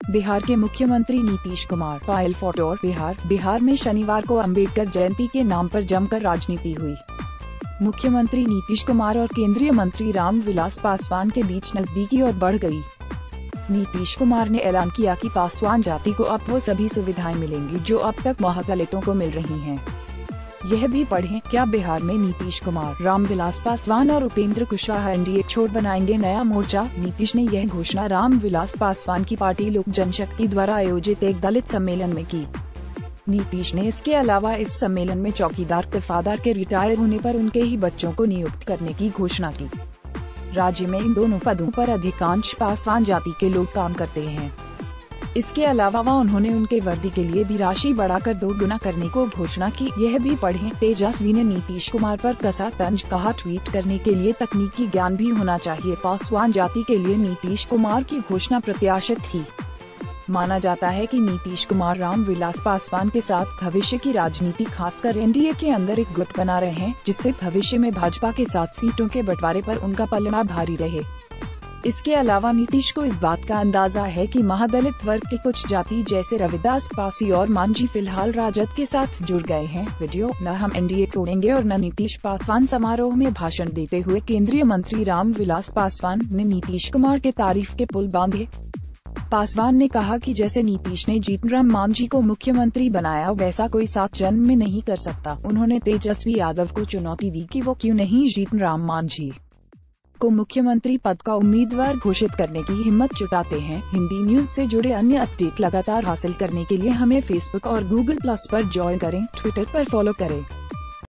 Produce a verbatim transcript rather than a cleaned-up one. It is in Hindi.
बिहार के मुख्यमंत्री नीतीश कुमार फाइल फोटो। बिहार बिहार में शनिवार को अंबेडकर जयंती के नाम पर जमकर राजनीति हुई। मुख्यमंत्री नीतीश कुमार और केंद्रीय मंत्री रामविलास पासवान के बीच नजदीकी और बढ़ गई। नीतीश कुमार ने ऐलान किया कि पासवान जाति को अब वो सभी सुविधाएं मिलेंगी जो अब तक महादलितों को मिल रही हैं। यह भी पढ़ें, क्या बिहार में नीतीश कुमार, रामविलास पासवान और उपेंद्र कुशवाहा एनडीए छोड़ बनाएंगे नया मोर्चा। नीतीश ने यह घोषणा रामविलास पासवान की पार्टी लोक जनशक्ति द्वारा आयोजित एक दलित सम्मेलन में की। नीतीश ने इसके अलावा इस सम्मेलन में चौकीदार दफादार के रिटायर होने पर उनके ही बच्चों को नियुक्त करने की घोषणा की। राज्य में इन दोनों पदों पर अधिकांश पासवान जाति के लोग काम करते हैं। इसके अलावा उन्होंने उनके वर्दी के लिए भी राशि बढ़ाकर दो गुना करने को घोषणा की। यह भी पढ़ें, तेजस्वी ने नीतीश कुमार पर कसा तंज, कहा ट्वीट करने के लिए तकनीकी ज्ञान भी होना चाहिए। पासवान जाति के लिए नीतीश कुमार की घोषणा प्रत्याशित थी। माना जाता है कि नीतीश कुमार रामविलास पासवान के साथ भविष्य की राजनीति खासकर एनडीए के अंदर एक गुट बना रहे हैं, जिससे भविष्य में भाजपा के साथ सीटों के बंटवारे पर उनका पलड़ा भारी रहे। इसके अलावा नीतीश को इस बात का अंदाजा है कि महादलित वर्ग के कुछ जाति जैसे रविदास, पासी और मांझी फिलहाल राजद के साथ जुड़ गए हैं। वीडियो, न हम एनडीए तोड़ेंगे और न नीतीश। पासवान समारोह में भाषण देते हुए केंद्रीय मंत्री रामविलास पासवान ने नीतीश कुमार के तारीफ के पुल बांधे। पासवान ने कहा कि जैसे नीतीश ने जीतनराम मांझी को मुख्यमंत्री बनाया, वैसा कोई सात जन्म में नहीं कर सकता। उन्होंने तेजस्वी यादव को चुनौती दी कि वो क्यों नहीं जीतनराम मांझी को मुख्यमंत्री पद का उम्मीदवार घोषित करने की हिम्मत जुटाते हैं। हिंदी न्यूज से जुड़े अन्य अपडेट लगातार हासिल करने के लिए हमें फेसबुक और गूगल प्लस पर ज्वाइन करें, ट्विटर पर फॉलो करें।